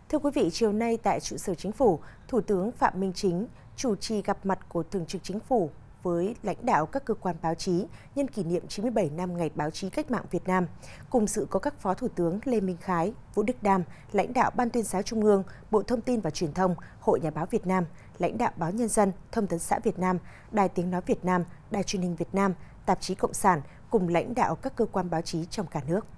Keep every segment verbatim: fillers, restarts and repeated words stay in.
Thưa quý vị, chiều nay tại trụ sở Chính phủ, Thủ tướng Phạm Minh Chính chủ trì gặp mặt của Thường trực Chính phủ với lãnh đạo các cơ quan báo chí nhân kỷ niệm chín mươi bảy năm Ngày Báo chí Cách mạng Việt Nam. Cùng dự có các Phó Thủ tướng Lê Minh Khái, Vũ Đức Đam, lãnh đạo Ban Tuyên giáo Trung ương, Bộ Thông tin và Truyền thông, Hội Nhà báo Việt Nam, lãnh đạo Báo Nhân dân, Thông tấn xã Việt Nam, Đài Tiếng nói Việt Nam, Đài Truyền hình Việt Nam, Tạp chí Cộng sản cùng lãnh đạo các cơ quan báo chí trong cả nước.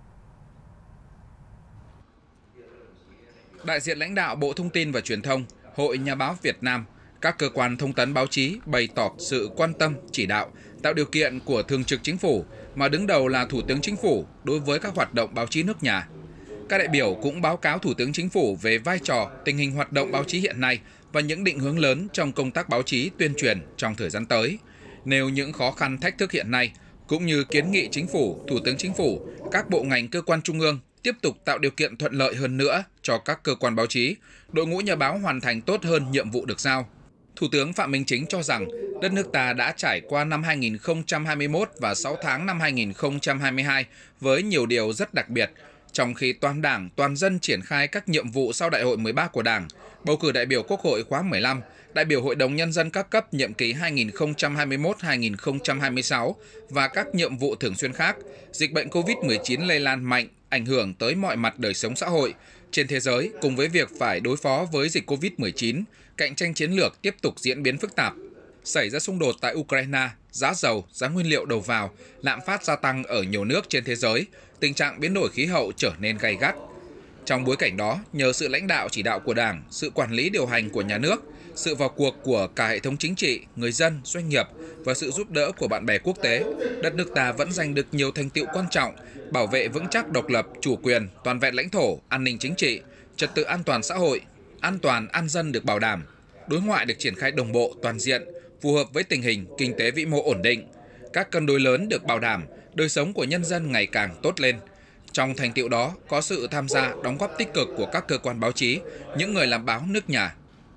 Đại diện lãnh đạo Bộ Thông tin và Truyền thông, Hội Nhà báo Việt Nam, các cơ quan thông tấn báo chí bày tỏ sự quan tâm, chỉ đạo, tạo điều kiện của Thường trực Chính phủ, mà đứng đầu là Thủ tướng Chính phủ đối với các hoạt động báo chí nước nhà. Các đại biểu cũng báo cáo Thủ tướng Chính phủ về vai trò, tình hình hoạt động báo chí hiện nay và những định hướng lớn trong công tác báo chí tuyên truyền trong thời gian tới, nêu những khó khăn thách thức hiện nay, cũng như kiến nghị Chính phủ, Thủ tướng Chính phủ, các bộ ngành cơ quan trung ương tiếp tục tạo điều kiện thuận lợi hơn nữa cho các cơ quan báo chí, đội ngũ nhà báo hoàn thành tốt hơn nhiệm vụ được giao. Thủ tướng Phạm Minh Chính cho rằng đất nước ta đã trải qua năm hai nghìn không trăm hai mươi mốt và sáu tháng năm hai nghìn không trăm hai mươi hai với nhiều điều rất đặc biệt, trong khi toàn Đảng, toàn dân triển khai các nhiệm vụ sau Đại hội mười ba của Đảng, bầu cử đại biểu Quốc hội khóa mười lăm, đại biểu Hội đồng Nhân dân các cấp nhiệm kỳ hai nghìn không trăm hai mươi mốt đến hai nghìn không trăm hai mươi sáu và các nhiệm vụ thường xuyên khác, dịch bệnh Covid mười chín lây lan mạnh, ảnh hưởng tới mọi mặt đời sống xã hội. Trên thế giới, cùng với việc phải đối phó với dịch Covid mười chín, cạnh tranh chiến lược tiếp tục diễn biến phức tạp. Xảy ra xung đột tại Ukraine, giá dầu, giá nguyên liệu đầu vào, lạm phát gia tăng ở nhiều nước trên thế giới, tình trạng biến đổi khí hậu trở nên gay gắt. Trong bối cảnh đó, nhờ sự lãnh đạo chỉ đạo của Đảng, sự quản lý điều hành của nhà nước, sự vào cuộc của cả hệ thống chính trị, người dân, doanh nghiệp và sự giúp đỡ của bạn bè quốc tế, đất nước ta vẫn giành được nhiều thành tựu quan trọng, bảo vệ vững chắc độc lập, chủ quyền, toàn vẹn lãnh thổ, an ninh chính trị, trật tự an toàn xã hội, an toàn an dân được bảo đảm, đối ngoại được triển khai đồng bộ, toàn diện, phù hợp với tình hình kinh tế vĩ mô ổn định, các cân đối lớn được bảo đảm, đời sống của nhân dân ngày càng tốt lên. Trong thành tựu đó có sự tham gia, đóng góp tích cực của các cơ quan báo chí, những người làm báo nước nhà.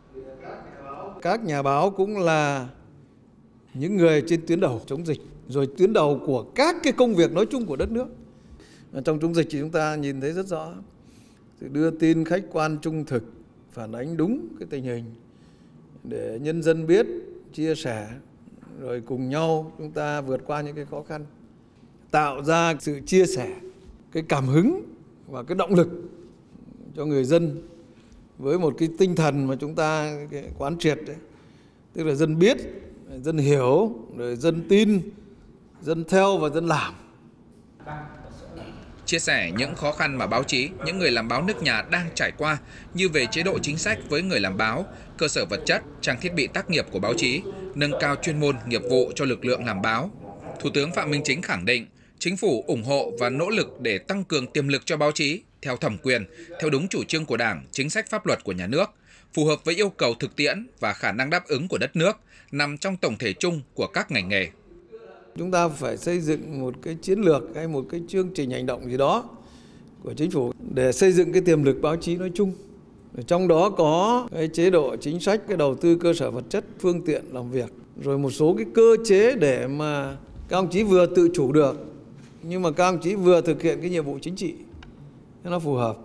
Các nhà báo cũng là những người trên tuyến đầu chống dịch, rồi tuyến đầu của các cái công việc nói chung của đất nước. Trong chống dịch thì chúng ta nhìn thấy rất rõ, sự đưa tin khách quan trung thực, phản ánh đúng cái tình hình để nhân dân biết, chia sẻ, rồi cùng nhau chúng ta vượt qua những cái khó khăn, tạo ra sự chia sẻ, cái cảm hứng và cái động lực cho người dân với một cái tinh thần mà chúng ta quán triệt đấy, tức là dân biết, dân hiểu, rồi dân tin, dân theo và dân làm. Chia sẻ những khó khăn mà báo chí, những người làm báo nước nhà đang trải qua như về chế độ chính sách với người làm báo, cơ sở vật chất, trang thiết bị tác nghiệp của báo chí, nâng cao chuyên môn, nghiệp vụ cho lực lượng làm báo. Thủ tướng Phạm Minh Chính khẳng định, Chính phủ ủng hộ và nỗ lực để tăng cường tiềm lực cho báo chí theo thẩm quyền, theo đúng chủ trương của Đảng, chính sách pháp luật của nhà nước, phù hợp với yêu cầu thực tiễn và khả năng đáp ứng của đất nước, nằm trong tổng thể chung của các ngành nghề. Chúng ta phải xây dựng một cái chiến lược hay một cái chương trình hành động gì đó của Chính phủ để xây dựng cái tiềm lực báo chí nói chung. Trong đó có cái chế độ chính sách, cái đầu tư cơ sở vật chất, phương tiện làm việc, rồi một số cái cơ chế để mà các ông chí vừa tự chủ được, nhưng mà các ông chí vừa thực hiện cái nhiệm vụ chính trị cho nó phù hợp.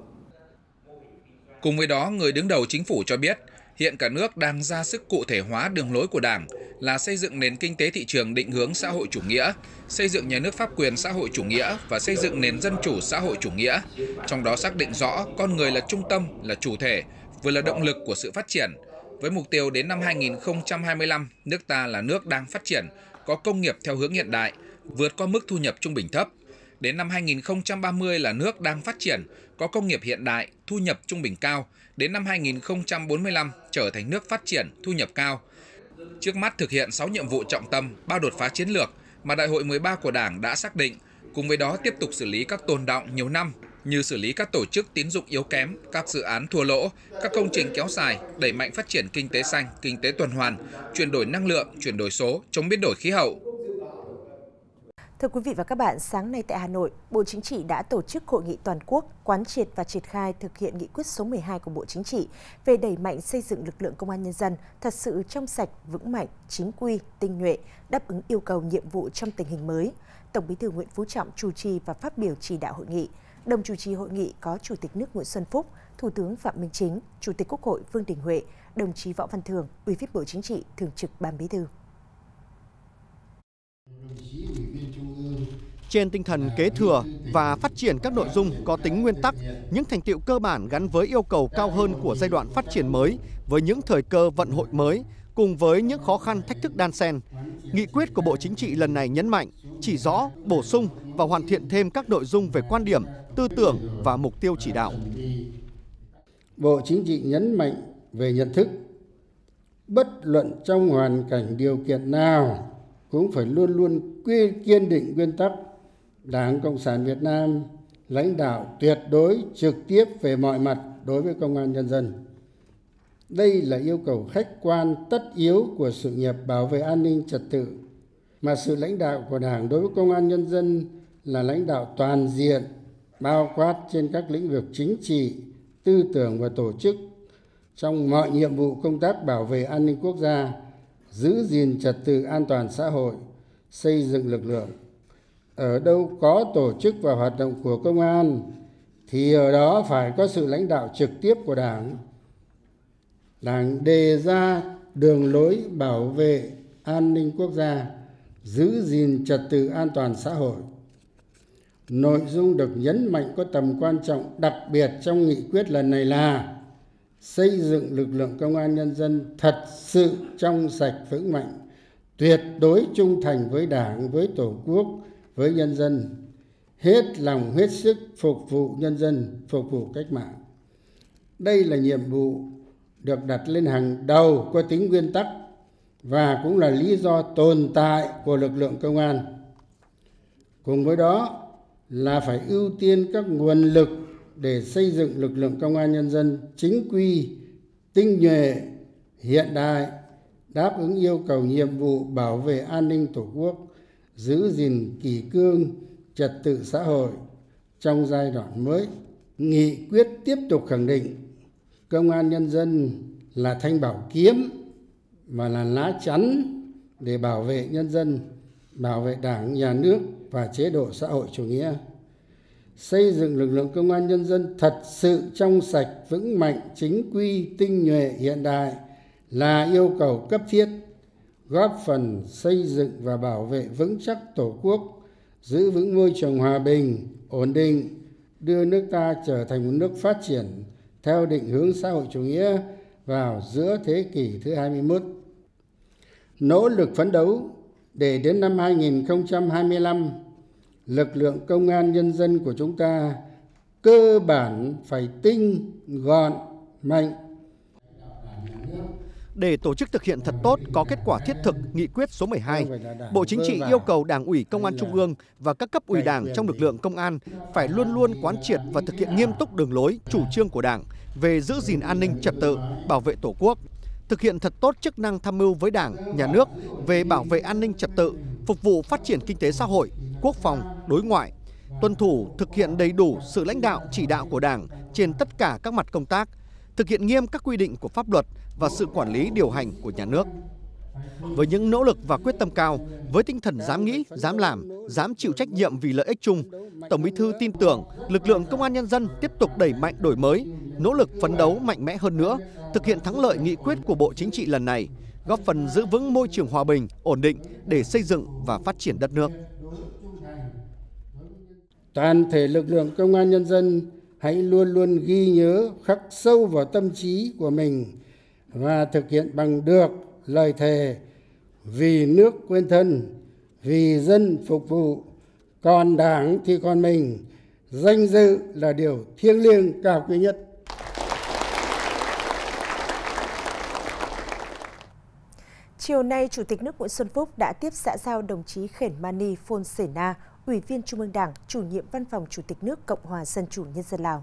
Cùng với đó, người đứng đầu Chính phủ cho biết, hiện cả nước đang ra sức cụ thể hóa đường lối của Đảng là xây dựng nền kinh tế thị trường định hướng xã hội chủ nghĩa, xây dựng nhà nước pháp quyền xã hội chủ nghĩa và xây dựng nền dân chủ xã hội chủ nghĩa. Trong đó xác định rõ con người là trung tâm, là chủ thể, vừa là động lực của sự phát triển. Với mục tiêu đến năm hai nghìn không trăm hai mươi lăm, nước ta là nước đang phát triển, có công nghiệp theo hướng hiện đại, vượt qua mức thu nhập trung bình thấp. Đến năm hai nghìn không trăm ba mươi là nước đang phát triển, có công nghiệp hiện đại, thu nhập trung bình cao. Đến năm hai nghìn không trăm bốn mươi lăm trở thành nước phát triển, thu nhập cao. Trước mắt thực hiện sáu nhiệm vụ trọng tâm, ba đột phá chiến lược mà Đại hội mười ba của Đảng đã xác định. Cùng với đó tiếp tục xử lý các tồn đọng nhiều năm như xử lý các tổ chức tín dụng yếu kém, các dự án thua lỗ, các công trình kéo dài, đẩy mạnh phát triển kinh tế xanh, kinh tế tuần hoàn, chuyển đổi năng lượng, chuyển đổi số, chống biến đổi khí hậu. Thưa quý vị và các bạn, sáng nay tại Hà Nội, Bộ Chính trị đã tổ chức hội nghị toàn quốc quán triệt và triển khai thực hiện nghị quyết số mười hai của Bộ Chính trị về đẩy mạnh xây dựng lực lượng công an nhân dân thật sự trong sạch, vững mạnh, chính quy, tinh nhuệ, đáp ứng yêu cầu nhiệm vụ trong tình hình mới. Tổng Bí thư Nguyễn Phú Trọng chủ trì và phát biểu chỉ đạo hội nghị. Đồng chủ trì hội nghị có Chủ tịch nước Nguyễn Xuân Phúc, Thủ tướng Phạm Minh Chính, Chủ tịch Quốc hội Vương Đình Huệ, đồng chí Võ Văn Thưởng, Ủy viên Bộ Chính trị, Thường trực Ban Bí thư. Trên tinh thần kế thừa và phát triển các nội dung có tính nguyên tắc, những thành tựu cơ bản gắn với yêu cầu cao hơn của giai đoạn phát triển mới, với những thời cơ vận hội mới, cùng với những khó khăn thách thức đan xen, nghị quyết của Bộ Chính trị lần này nhấn mạnh, chỉ rõ, bổ sung và hoàn thiện thêm các nội dung về quan điểm, tư tưởng và mục tiêu chỉ đạo. Bộ Chính trị nhấn mạnh về nhận thức, bất luận trong hoàn cảnh điều kiện nào cũng phải luôn luôn kiên định nguyên tắc Đảng Cộng sản Việt Nam lãnh đạo tuyệt đối trực tiếp về mọi mặt đối với công an nhân dân. Đây là yêu cầu khách quan tất yếu của sự nghiệp bảo vệ an ninh trật tự, mà sự lãnh đạo của Đảng đối với công an nhân dân là lãnh đạo toàn diện, bao quát trên các lĩnh vực chính trị, tư tưởng và tổ chức trong mọi nhiệm vụ công tác bảo vệ an ninh quốc gia, giữ gìn trật tự an toàn xã hội, xây dựng lực lượng. Ở đâu có tổ chức và hoạt động của công an thì ở đó phải có sự lãnh đạo trực tiếp của Đảng. Đảng đề ra đường lối bảo vệ an ninh quốc gia, giữ gìn trật tự an toàn xã hội. Nội dung được nhấn mạnh có tầm quan trọng đặc biệt trong nghị quyết lần này là xây dựng lực lượng công an nhân dân thật sự trong sạch vững mạnh, tuyệt đối trung thành với Đảng, với Tổ quốc, với nhân dân, hết lòng hết sức phục vụ nhân dân, phục vụ cách mạng. Đây là nhiệm vụ được đặt lên hàng đầu, có tính nguyên tắc và cũng là lý do tồn tại của lực lượng công an. Cùng với đó là phải ưu tiên các nguồn lực để xây dựng lực lượng công an nhân dân chính quy, tinh nhuệ, hiện đại, đáp ứng yêu cầu nhiệm vụ bảo vệ an ninh Tổ quốc, giữ gìn kỷ cương, trật tự xã hội trong giai đoạn mới. Nghị quyết tiếp tục khẳng định công an nhân dân là thanh bảo kiếm mà là lá chắn để bảo vệ nhân dân, bảo vệ Đảng, nhà nước và chế độ xã hội chủ nghĩa. Xây dựng lực lượng công an nhân dân thật sự trong sạch, vững mạnh, chính quy, tinh nhuệ, hiện đại là yêu cầu cấp thiết, góp phần xây dựng và bảo vệ vững chắc Tổ quốc, giữ vững môi trường hòa bình, ổn định, đưa nước ta trở thành một nước phát triển theo định hướng xã hội chủ nghĩa vào giữa thế kỷ thứ hai mươi mốt. Nỗ lực phấn đấu để đến năm hai nghìn không trăm hai mươi lăm, lực lượng công an nhân dân của chúng ta cơ bản phải tinh, gọn, mạnh. Để tổ chức thực hiện thật tốt, có kết quả thiết thực nghị quyết số mười hai, Bộ Chính trị yêu cầu Đảng ủy Công an Trung ương và các cấp ủy Đảng trong lực lượng công an phải luôn luôn quán triệt và thực hiện nghiêm túc đường lối, chủ trương của Đảng về giữ gìn an ninh trật tự, bảo vệ Tổ quốc, thực hiện thật tốt chức năng tham mưu với Đảng, Nhà nước về bảo vệ an ninh trật tự, phục vụ phát triển kinh tế xã hội, quốc phòng, đối ngoại, tuân thủ thực hiện đầy đủ sự lãnh đạo chỉ đạo của Đảng trên tất cả các mặt công tác, thực hiện nghiêm các quy định của pháp luật và sự quản lý điều hành của nhà nước. Với những nỗ lực và quyết tâm cao, với tinh thần dám nghĩ, dám làm, dám chịu trách nhiệm vì lợi ích chung, Tổng Bí thư tin tưởng lực lượng công an nhân dân tiếp tục đẩy mạnh đổi mới, nỗ lực phấn đấu mạnh mẽ hơn nữa, thực hiện thắng lợi nghị quyết của Bộ Chính trị lần này, góp phần giữ vững môi trường hòa bình, ổn định để xây dựng và phát triển đất nước. Toàn thể lực lượng công an nhân dân hãy luôn luôn ghi nhớ, khắc sâu vào tâm trí của mình và thực hiện bằng được lời thề vì nước quên thân, vì dân phục vụ, còn Đảng thì còn mình, danh dự là điều thiêng liêng cao quý nhất. Chiều nay, Chủ tịch nước Nguyễn Xuân Phúc đã tiếp xã giao đồng chí Khển Mani Phôn Sể Na, Ủy viên Trung ương Đảng, Chủ nhiệm Văn phòng Chủ tịch nước Cộng hòa Dân chủ Nhân dân Lào.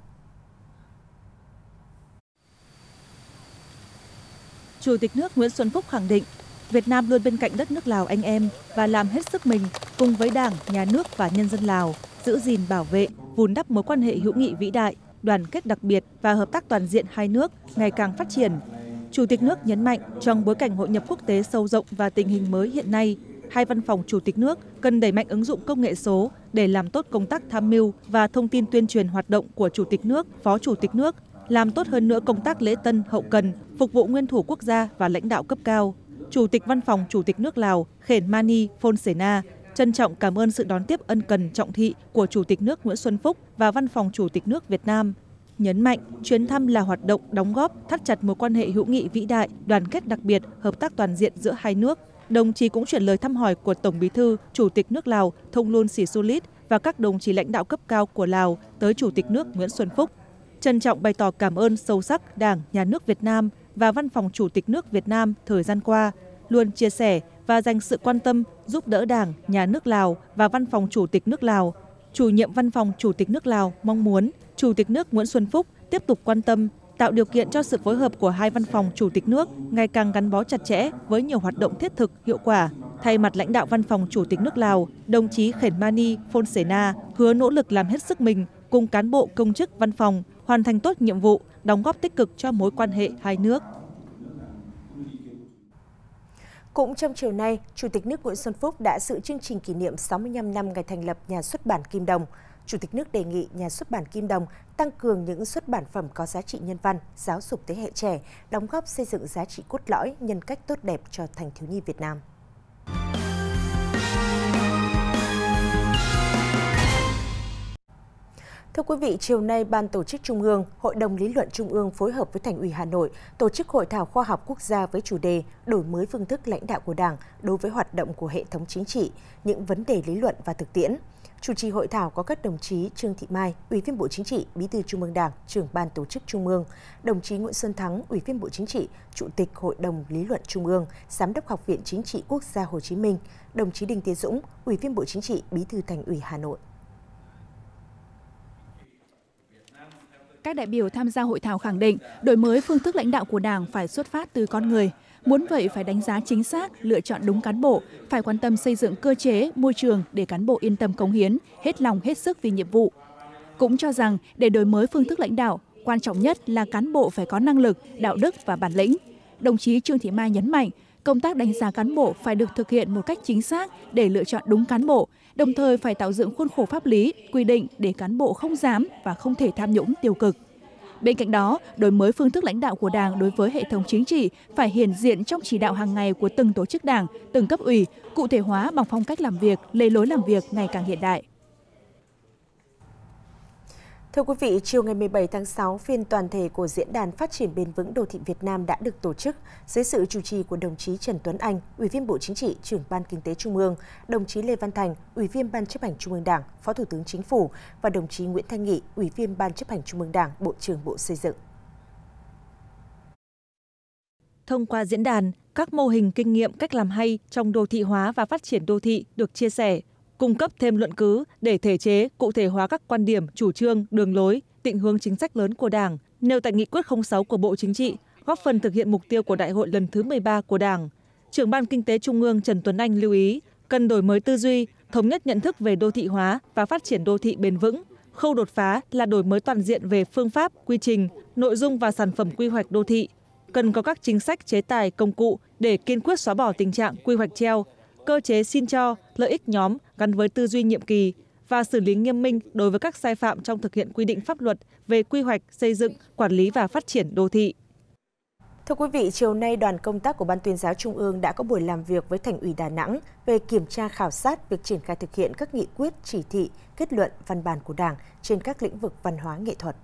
Chủ tịch nước Nguyễn Xuân Phúc khẳng định, Việt Nam luôn bên cạnh đất nước Lào anh em và làm hết sức mình cùng với Đảng, Nhà nước và nhân dân Lào giữ gìn, bảo vệ, vun đắp mối quan hệ hữu nghị vĩ đại, đoàn kết đặc biệt và hợp tác toàn diện hai nước ngày càng phát triển. Chủ tịch nước nhấn mạnh trong bối cảnh hội nhập quốc tế sâu rộng và tình hình mới hiện nay, hai văn phòng Chủ tịch nước cần đẩy mạnh ứng dụng công nghệ số để làm tốt công tác tham mưu và thông tin tuyên truyền hoạt động của Chủ tịch nước, Phó Chủ tịch nước, làm tốt hơn nữa công tác lễ tân hậu cần, phục vụ nguyên thủ quốc gia và lãnh đạo cấp cao. Chủ tịch Văn phòng Chủ tịch nước Lào Khển Mani Phonsena trân trọng cảm ơn sự đón tiếp ân cần trọng thị của Chủ tịch nước Nguyễn Xuân Phúc và Văn phòng Chủ tịch nước Việt Nam. Nhấn mạnh, chuyến thăm là hoạt động đóng góp thắt chặt mối quan hệ hữu nghị vĩ đại, đoàn kết đặc biệt, hợp tác toàn diện giữa hai nước. Đồng chí cũng chuyển lời thăm hỏi của Tổng Bí thư, Chủ tịch nước Lào Thongloun Sisoulith và các đồng chí lãnh đạo cấp cao của Lào tới Chủ tịch nước Nguyễn Xuân Phúc. Trân trọng bày tỏ cảm ơn sâu sắc Đảng, Nhà nước Việt Nam và Văn phòng Chủ tịch nước Việt Nam thời gian qua, luôn chia sẻ và dành sự quan tâm, giúp đỡ Đảng, Nhà nước Lào và Văn phòng Chủ tịch nước Lào. Chủ nhiệm Văn phòng Chủ tịch nước Lào mong muốn Chủ tịch nước Nguyễn Xuân Phúc tiếp tục quan tâm, tạo điều kiện cho sự phối hợp của hai văn phòng Chủ tịch nước ngày càng gắn bó chặt chẽ với nhiều hoạt động thiết thực, hiệu quả. Thay mặt lãnh đạo Văn phòng Chủ tịch nước Lào, đồng chí Khển Mani Phonsena hứa nỗ lực làm hết sức mình cùng cán bộ công chức văn phòng hoàn thành tốt nhiệm vụ, đóng góp tích cực cho mối quan hệ hai nước. Cũng trong chiều nay, Chủ tịch nước Nguyễn Xuân Phúc đã dự chương trình kỷ niệm sáu mươi lăm năm ngày thành lập Nhà xuất bản Kim Đồng. Chủ tịch nước đề nghị Nhà xuất bản Kim Đồng tăng cường những xuất bản phẩm có giá trị nhân văn, giáo dục thế hệ trẻ, đóng góp xây dựng giá trị cốt lõi, nhân cách tốt đẹp cho thanh thiếu nhi Việt Nam. Thưa quý vị, chiều nay Ban Tổ chức Trung ương, Hội đồng Lý luận Trung ương phối hợp với Thành ủy Hà Nội tổ chức hội thảo khoa học quốc gia với chủ đề đổi mới phương thức lãnh đạo của Đảng đối với hoạt động của hệ thống chính trị, những vấn đề lý luận và thực tiễn. Chủ trì hội thảo có các đồng chí Trương Thị Mai, Ủy viên Bộ Chính trị, Bí thư Trung ương Đảng, Trưởng Ban Tổ chức Trung ương, đồng chí Nguyễn Xuân Thắng, Ủy viên Bộ Chính trị, Chủ tịch Hội đồng Lý luận Trung ương, Giám đốc Học viện Chính trị Quốc gia Hồ Chí Minh, đồng chí Đinh Tiến Dũng, Ủy viên Bộ Chính trị, Bí thư Thành ủy Hà Nội. Các đại biểu tham gia hội thảo khẳng định, đổi mới phương thức lãnh đạo của Đảng phải xuất phát từ con người. Muốn vậy phải đánh giá chính xác, lựa chọn đúng cán bộ, phải quan tâm xây dựng cơ chế, môi trường để cán bộ yên tâm cống hiến, hết lòng hết sức vì nhiệm vụ. Cũng cho rằng để đổi mới phương thức lãnh đạo, quan trọng nhất là cán bộ phải có năng lực, đạo đức và bản lĩnh. Đồng chí Trương Thị Mai nhấn mạnh, công tác đánh giá cán bộ phải được thực hiện một cách chính xác để lựa chọn đúng cán bộ, đồng thời phải tạo dựng khuôn khổ pháp lý, quy định để cán bộ không dám và không thể tham nhũng tiêu cực. Bên cạnh đó, đổi mới phương thức lãnh đạo của Đảng đối với hệ thống chính trị phải hiển diện trong chỉ đạo hàng ngày của từng tổ chức Đảng, từng cấp ủy, cụ thể hóa bằng phong cách làm việc, lề lối làm việc ngày càng hiện đại. Thưa quý vị, chiều ngày mười bảy tháng sáu, phiên toàn thể của Diễn đàn Phát triển Bền vững Đô thị Việt Nam đã được tổ chức dưới sự chủ trì của đồng chí Trần Tuấn Anh, Ủy viên Bộ Chính trị, Trưởng Ban Kinh tế Trung ương, đồng chí Lê Văn Thành, Ủy viên Ban Chấp hành Trung ương Đảng, Phó Thủ tướng Chính phủ và đồng chí Nguyễn Thanh Nghị, Ủy viên Ban Chấp hành Trung ương Đảng, Bộ trưởng Bộ Xây dựng. Thông qua diễn đàn, các mô hình kinh nghiệm cách làm hay trong đô thị hóa và phát triển đô thị được chia sẻ, cung cấp thêm luận cứ để thể chế, cụ thể hóa các quan điểm, chủ trương, đường lối, định hướng chính sách lớn của Đảng, nêu tại Nghị quyết không sáu của Bộ Chính trị, góp phần thực hiện mục tiêu của Đại hội lần thứ mười ba của Đảng. Trưởng Ban Kinh tế Trung ương Trần Tuấn Anh lưu ý, cần đổi mới tư duy, thống nhất nhận thức về đô thị hóa và phát triển đô thị bền vững. Khâu đột phá là đổi mới toàn diện về phương pháp, quy trình, nội dung và sản phẩm quy hoạch đô thị. Cần có các chính sách, chế tài, công cụ để kiên quyết xóa bỏ tình trạng quy hoạch treo, cơ chế xin cho, lợi ích nhóm gắn với tư duy nhiệm kỳ và xử lý nghiêm minh đối với các sai phạm trong thực hiện quy định pháp luật về quy hoạch, xây dựng, quản lý và phát triển đô thị. Thưa quý vị, chiều nay đoàn công tác của Ban Tuyên giáo Trung ương đã có buổi làm việc với Thành ủy Đà Nẵng về kiểm tra khảo sát việc triển khai thực hiện các nghị quyết, chỉ thị, kết luận, văn bản của Đảng trên các lĩnh vực văn hóa nghệ thuật.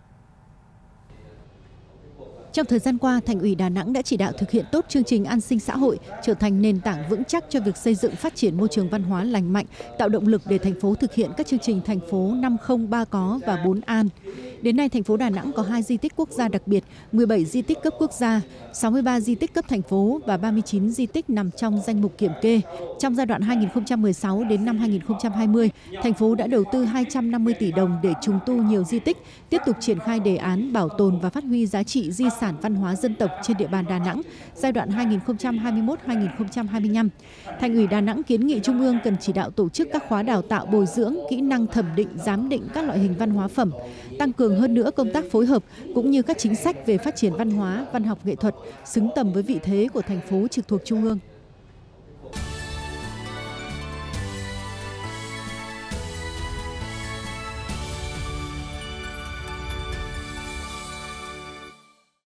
Trong thời gian qua, Thành ủy Đà Nẵng đã chỉ đạo thực hiện tốt chương trình an sinh xã hội, trở thành nền tảng vững chắc cho việc xây dựng phát triển môi trường văn hóa lành mạnh, tạo động lực để thành phố thực hiện các chương trình thành phố năm không ba có và bốn an. Đến nay, thành phố Đà Nẵng có hai di tích quốc gia đặc biệt, mười bảy di tích cấp quốc gia, sáu mươi ba di tích cấp thành phố và ba mươi chín di tích nằm trong danh mục kiểm kê. Trong giai đoạn hai nghìn không trăm mười sáu đến năm hai nghìn không trăm hai mươi, thành phố đã đầu tư hai trăm năm mươi tỷ đồng để trùng tu nhiều di tích, tiếp tục triển khai đề án bảo tồn và phát huy giá trị di sản văn hóa dân tộc trên địa bàn Đà Nẵng giai đoạn hai nghìn không trăm hai mươi mốt đến hai nghìn không trăm hai mươi lăm. Thành ủy Đà Nẵng kiến nghị Trung ương cần chỉ đạo tổ chức các khóa đào tạo bồi dưỡng kỹ năng thẩm định, giám định các loại hình văn hóa phẩm, tăng cường hơn nữa công tác phối hợp cũng như các chính sách về phát triển văn hóa, văn học nghệ thuật xứng tầm với vị thế của thành phố trực thuộc Trung ương.